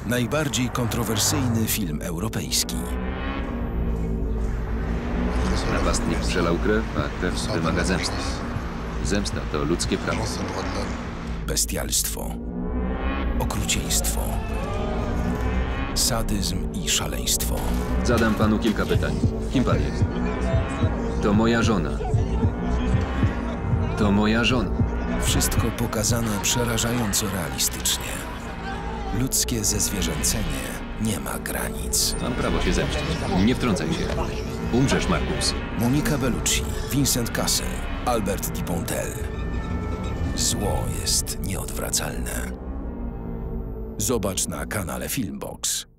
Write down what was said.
Najbardziej kontrowersyjny film europejski. Napastnik przelał krew, a krew wymaga zemsty. Zemsta to ludzkie prawo. Bestialstwo, okrucieństwo, sadyzm i szaleństwo. Zadam panu kilka pytań. Kim pan jest? To moja żona. To moja żona. Wszystko pokazane przerażająco realistycznie. Ludzkie zezwierzęcenie nie ma granic. Mam prawo się zemścić. Nie wtrącaj się. Umrzesz, Markus. Monica Bellucci, Vincent Cassel, Albert Dupontel. Zło jest nieodwracalne. Zobacz na kanale Filmbox.